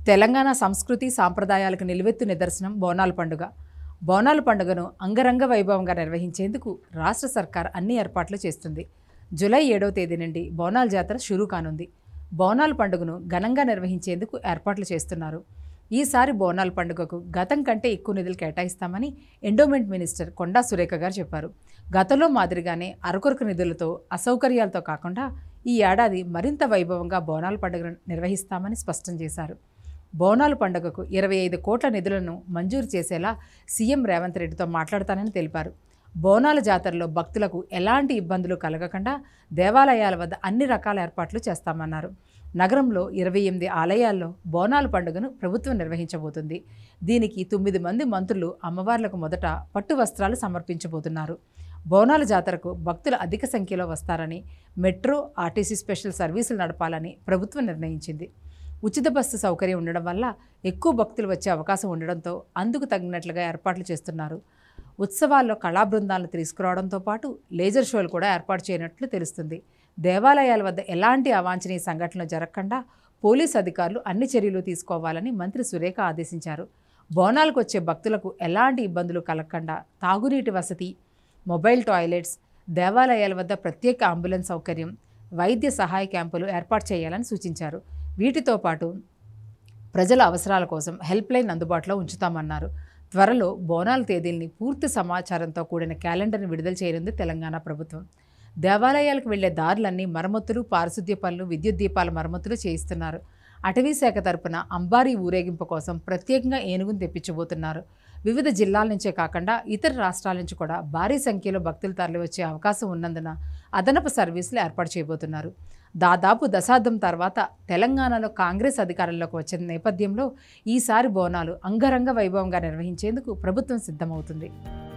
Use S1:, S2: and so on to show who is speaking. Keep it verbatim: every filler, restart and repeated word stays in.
S1: తెలంగాణ సంస్కృతి సాంప్రదాయాలకు నిలువెత్తు నిదర్శనం బోనాల పండుగ. బోనాల పండుగను అంగరంగ వైభవంగా నిర్వహించేందుకు రాష్ట్ర సర్కార్ అన్ని ఏర్పాట్లు చేస్తుంది. జూలై ఏడవ తేదీ నుండి బోనాల జాతర షురూ కానుంది. బోనాల పండుగను ఘనంగా నిర్వహించేందుకు ఏర్పాట్లు చేస్తున్నారు. ఈసారి బోనాల పండుగకు గతం కంటే ఎక్కువ నిధులు కేటాయిస్తామని ఎండోమెంట్ మినిస్టర్ కొండా సురేఖ గారు చెప్పారు. గతంలో మాదిరిగానే అరకొరకు నిధులతో, అసౌకర్యాలతో కాకుండా ఈ ఏడాది మరింత వైభవంగా బోనాల పండుగను నిర్వహిస్తామని స్పష్టం చేశారు. బోనాల పండుగకు ఇరవై ఐదు కోట్ల నిధులను మంజూరు చేసేలా సీఎం రేవంత్ రెడ్డితో మాట్లాడతానని తెలిపారు. బోనాల జాతరలో భక్తులకు ఎలాంటి ఇబ్బందులు కలగకుండా దేవాలయాల వద్ద అన్ని రకాల ఏర్పాట్లు చేస్తామన్నారు. నగరంలో ఇరవై ఎనిమిది ఆలయాల్లో బోనాల పండుగను ప్రభుత్వం నిర్వహించబోతుంది. దీనికి తొమ్మిది మంది మంత్రులు అమ్మవార్లకు మొదట పట్టు వస్త్రాలు సమర్పించబోతున్నారు. బోనాల జాతరకు భక్తులు అధిక సంఖ్యలో వస్తారని, మెట్రో, ఆర్టీసీ స్పెషల్ సర్వీసులు నడపాలని ప్రభుత్వం నిర్ణయించింది. ఉచిత బస్సు సౌకర్యం ఉండడం వల్ల ఎక్కువ భక్తులు వచ్చే అవకాశం ఉండడంతో అందుకు తగినట్లుగా ఏర్పాట్లు చేస్తున్నారు. ఉత్సవాల్లో కళా బృందాలను తీసుకురావడంతో పాటు లేజర్ షోలు కూడా ఏర్పాటు చేయనట్లు తెలుస్తుంది. దేవాలయాల వద్ద ఎలాంటి అవాంఛనీయ సంఘటనలు జరగకుండా పోలీసు అధికారులు అన్ని చర్యలు తీసుకోవాలని మంత్రి సురేఖ ఆదేశించారు. బోనాలకు వచ్చే భక్తులకు ఎలాంటి ఇబ్బందులు కలగకుండా తాగునీటి వసతి, మొబైల్ టాయిలెట్స్, దేవాలయాల వద్ద ప్రత్యేక అంబులెన్స్ సౌకర్యం, వైద్య సహాయ క్యాంపులు ఏర్పాటు చేయాలని సూచించారు. వీటితో పాటు ప్రజల అవసరాల కోసం హెల్ప్ లైన్ అందుబాటులో ఉంచుతామన్నారు. త్వరలో బోనాల తేదీల్ని పూర్తి సమాచారంతో కూడిన క్యాలెండర్ని విడుదల చేయనుంది తెలంగాణ ప్రభుత్వం. దేవాలయాలకు వెళ్లే దారులన్నీ మరమ్మతులు, పారిశుద్ధ్య పనులు, విద్యుత్ దీపాల మరమ్మతులు చేయిస్తున్నారు. అటవీ శాఖ తరపున అంబారీ ఊరేగింపు కోసం ప్రత్యేకంగా ఏనుగును తెప్పించబోతున్నారు. వివిధ జిల్లాల నుంచే కాకుండా ఇతర రాష్ట్రాల నుంచి కూడా భారీ సంఖ్యలో భక్తులు తరలివచ్చే అవకాశం ఉన్నందున అదనపు సర్వీసులు ఏర్పాటు చేయబోతున్నారు. దాదాపు దశాబ్దం తర్వాత తెలంగాణలో కాంగ్రెస్ అధికారంలోకి వచ్చిన నేపథ్యంలో ఈసారి బోనాలు అంగరంగ వైభవంగా నిర్వహించేందుకు ప్రభుత్వం సిద్ధమవుతుంది.